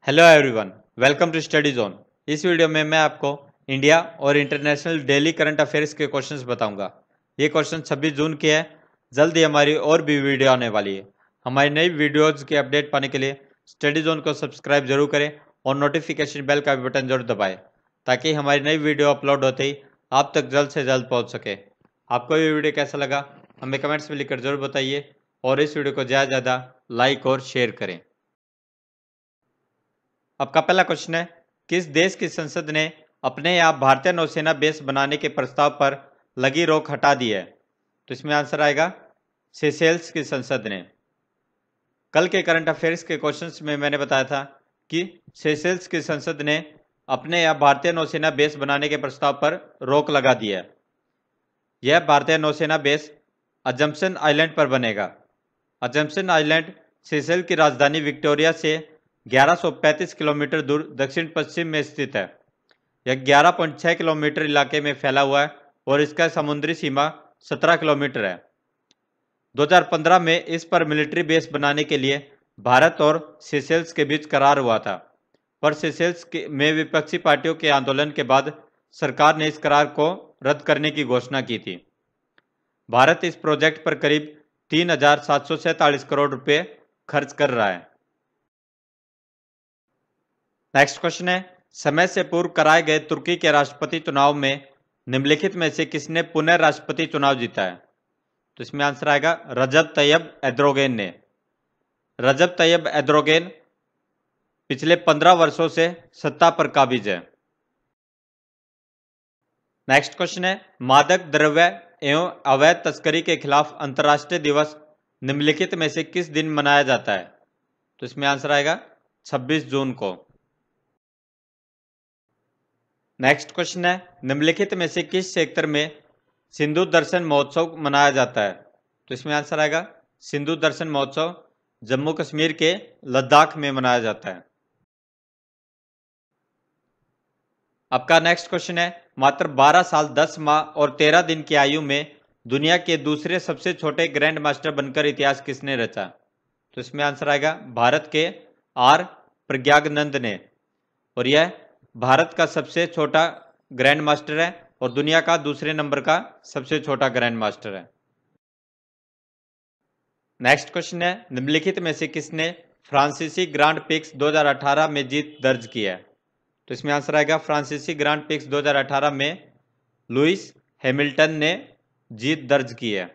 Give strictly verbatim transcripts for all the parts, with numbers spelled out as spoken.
Hello everyone, welcome to study zone. इस वीडियो में मैं आपको इंडिया और इंटरनेशनल डेली करंट अफेयर्स के क्वेश्चंस बताऊंगा। ये क्वेश्चन छब्बीस जून के है। जल्दी हमारी और भी वीडियो आने वाली है। हमारी नई वीडियोज की अपडेट पाने के लिए स्टडी जोन को सब्सक्राइब जरूर करें और नोटिफिकेशन बेल का भी बटन जरूर दबाएं ताकि हमारी नई वीडियो अपलोड होते ही आप तक जल्द से जल्द पहुँच सके। आपको ये वीडियो कैसा लगा हमें कमेंट्स में लिखकर जरूर बताइए और इस वीडियो को ज़्यादा से ज़्यादा लाइक और शेयर करें। आपका पहला क्वेश्चन है, किस देश की संसद ने अपने यहाँ भारतीय नौसेना बेस बनाने के प्रस्ताव पर लगी रोक हटा दी है? तो इसमें आंसर आएगा सेशेल्स की संसद ने। कल के करंट अफेयर्स के क्वेश्चंस में मैंने बताया था कि सेशेल्स की संसद ने अपने यहाँ भारतीय नौसेना बेस बनाने के प्रस्ताव पर रोक लगा दी है। यह भारतीय नौसेना बेस अजम्पशन आइलैंड पर बनेगा। अजम्पशन आइलैंड सेशेल की राजधानी विक्टोरिया से ग्यारह सौ पैंतीस किलोमीटर दूर दक्षिण पश्चिम में स्थित है। यह ग्यारह पॉइंट छह किलोमीटर इलाके में फैला हुआ है और इसका समुद्री सीमा सत्रह किलोमीटर है। दो हज़ार पंद्रह में इस पर मिलिट्री बेस बनाने के लिए भारत और सेशेल्स के बीच करार हुआ था, पर सेशेल्स में विपक्षी पार्टियों के आंदोलन के बाद सरकार ने इस करार को रद्द करने की घोषणा की थी। भारत इस प्रोजेक्ट पर करीब तीन हजार सात सौ सैंतालीस करोड़ रुपए खर्च कर रहा है। नेक्स्ट क्वेश्चन है, समय से पूर्व कराए गए तुर्की के राष्ट्रपति चुनाव में निम्नलिखित में से किसने पुनः राष्ट्रपति चुनाव जीता है? तो इसमें आंसर आएगा रजब तैयब एर्दोगन ने। रजब तैयब एर्दोगन पिछले पंद्रह वर्षों से सत्ता पर काबिज है। नेक्स्ट क्वेश्चन है, मादक द्रव्य एवं अवैध तस्करी के खिलाफ अंतर्राष्ट्रीय दिवस निम्नलिखित में से किस दिन मनाया जाता है? तो इसमें आंसर आएगा छब्बीस जून को। नेक्स्ट क्वेश्चन है, निम्नलिखित में से किस क्षेत्र में सिंधु दर्शन महोत्सव मनाया जाता है? तो इसमें आंसर आएगा सिंधु दर्शन महोत्सव जम्मू कश्मीर के लद्दाख में मनाया जाता है। आपका नेक्स्ट क्वेश्चन है, मात्र बारह साल दस माह और तेरह दिन की आयु में दुनिया के दूसरे सबसे छोटे ग्रैंड मास्टर बनकर इतिहास किसने रचा? तो इसमें आंसर आएगा भारत के आर प्रज्ञानंद ने, और यह भारत का सबसे छोटा ग्रैंड मास्टर है और दुनिया का दूसरे नंबर का सबसे छोटा ग्रैंड मास्टर है। नेक्स्ट क्वेश्चन है, निम्नलिखित में से किसने फ्रांसीसी ग्रांड पिक्स दो हज़ार अठारह में जीत दर्ज की है? तो इसमें आंसर आएगा फ्रांसीसी ग्रांड पिक्स दो हज़ार अठारह में लुइस हैमिल्टन ने जीत दर्ज की है।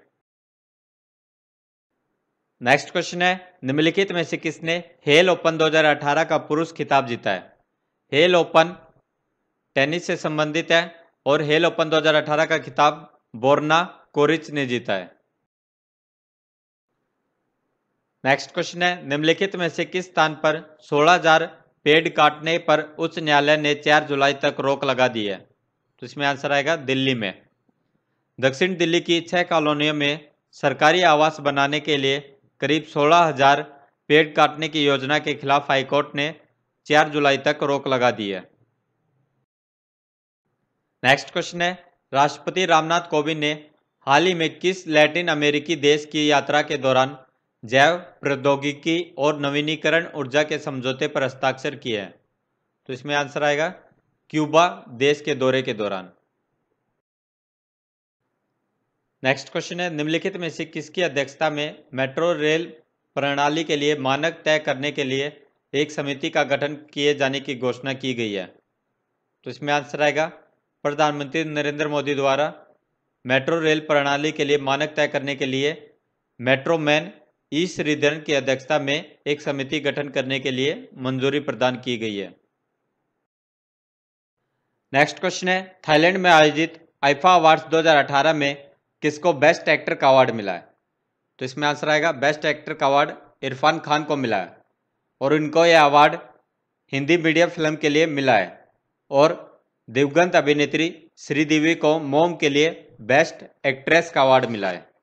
नेक्स्ट क्वेश्चन है, निम्नलिखित में से किसने हेल ओपन दो हज़ार अठारह का पुरुष खिताब जीता है? हेल ओपन टेनिस से संबंधित है और हेल ओपन दो हज़ार अठारह का खिताब बोर्ना कोरिच ने जीता है। नेक्स्ट क्वेश्चन है, निम्नलिखित में से किस स्थान पर सोलह हज़ार पेड़ काटने पर उच्च न्यायालय ने चार जुलाई तक रोक लगा दी है? तो इसमें आंसर आएगा दिल्ली में। दक्षिण दिल्ली की छह कॉलोनियों में सरकारी आवास बनाने के लिए करीब सोलह हज़ार पेड़ काटने की योजना के खिलाफ हाईकोर्ट ने चार जुलाई तक रोक लगा दी है। नेक्स्ट क्वेश्चन है, राष्ट्रपति रामनाथ कोविंद ने हाल ही में किस लैटिन अमेरिकी देश की यात्रा के दौरान जैव प्रौद्योगिकी और नवीनीकरण ऊर्जा के समझौते पर हस्ताक्षर किए हैं? तो इसमें आंसर आएगा क्यूबा देश के दौरे के दौरान। नेक्स्ट क्वेश्चन है, निम्नलिखित में से किसकी अध्यक्षता में मेट्रो रेल प्रणाली के लिए मानक तय करने के लिए एक समिति का गठन किए जाने की घोषणा की गई है? तो इसमें आंसर आएगा प्रधानमंत्री नरेंद्र मोदी द्वारा मेट्रो रेल प्रणाली के लिए मानक तय करने के लिए मेट्रोमैन ई श्रीधरन की अध्यक्षता में एक समिति गठन करने के लिए मंजूरी प्रदान की गई है। नेक्स्ट क्वेश्चन है, थाईलैंड में आयोजित आईफा अवार्ड्स दो हज़ार अठारह में किसको बेस्ट एक्टर का अवार्ड मिला है? तो इसमें आंसर आएगा बेस्ट एक्टर का अवार्ड इरफान खान को मिला है और इनको यह अवार्ड हिंदी मीडियम फिल्म के लिए मिला है, और दिवंगत अभिनेत्री श्रीदेवी को मोम के लिए बेस्ट एक्ट्रेस का अवार्ड मिला है।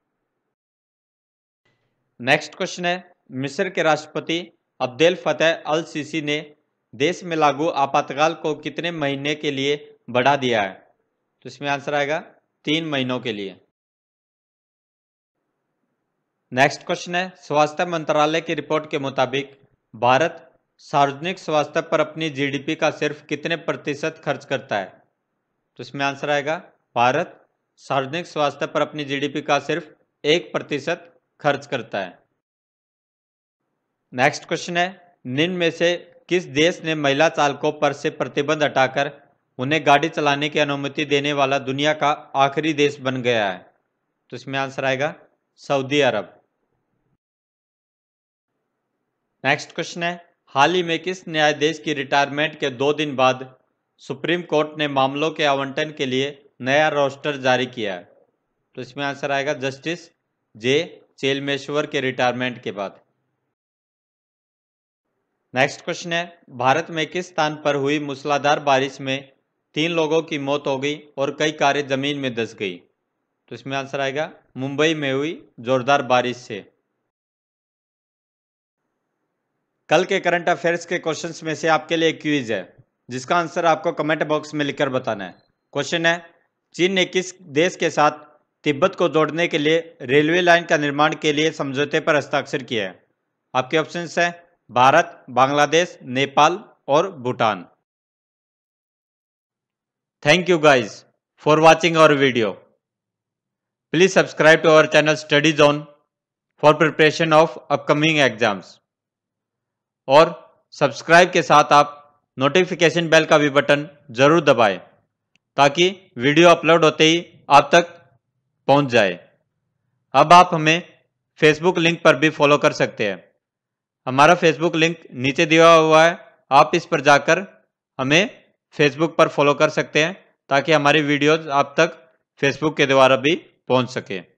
नेक्स्ट क्वेश्चन है, मिस्र के राष्ट्रपति अब्देल फतेह अल सीसी ने देश में लागू आपातकाल को कितने महीने के लिए बढ़ा दिया है? तो इसमें आंसर आएगा तीन महीनों के लिए। नेक्स्ट क्वेश्चन है, स्वास्थ्य मंत्रालय की रिपोर्ट के मुताबिक भारत सार्वजनिक स्वास्थ्य पर अपनी जीडीपी का सिर्फ कितने प्रतिशत खर्च करता है? तो इसमें आंसर आएगा भारत सार्वजनिक स्वास्थ्य पर अपनी जीडीपी का सिर्फ एक प्रतिशत खर्च करता है। नेक्स्ट क्वेश्चन है, निम्न में से किस देश ने महिला चालकों पर से प्रतिबंध हटाकर उन्हें गाड़ी चलाने की अनुमति देने वाला दुनिया का आखिरी देश बन गया है? तो इसमें आंसर आएगा सऊदी अरब। नेक्स्ट क्वेश्चन है, हाल ही में किस न्यायाधीश की रिटायरमेंट के दो दिन बाद सुप्रीम कोर्ट ने मामलों के आवंटन के लिए नया रोस्टर जारी किया है? तो इसमें आंसर आएगा जस्टिस जे चेलमेश्वर के रिटायरमेंट के बाद। नेक्स्ट क्वेश्चन है, भारत में किस स्थान पर हुई मूसलाधार बारिश में तीन लोगों की मौत हो गई और कई कारें जमीन में धंस गई? तो इसमें आंसर आएगा मुंबई में हुई जोरदार बारिश से। कल के करंट अफेयर्स के क्वेश्चंस में से आपके लिए एक क्विज है जिसका आंसर आपको कमेंट बॉक्स में लिखकर बताना है। क्वेश्चन है, चीन ने किस देश के साथ तिब्बत को जोड़ने के लिए रेलवे लाइन का निर्माण के लिए समझौते पर हस्ताक्षर किया है? आपके ऑप्शंस हैं भारत, बांग्लादेश, नेपाल और Bhutan. Thank you guys for watching our video. Please subscribe to our channel study zone for preparation of upcoming exams. और सब्सक्राइब के साथ आप नोटिफिकेशन बेल का भी बटन जरूर दबाएं ताकि वीडियो अपलोड होते ही आप तक पहुंच जाए। अब आप हमें फेसबुक लिंक पर भी फॉलो कर सकते हैं। हमारा फेसबुक लिंक नीचे दिया हुआ है, आप इस पर जाकर हमें फेसबुक पर फॉलो कर सकते हैं ताकि हमारी वीडियोज आप तक फेसबुक के द्वारा भी पहुंच सके।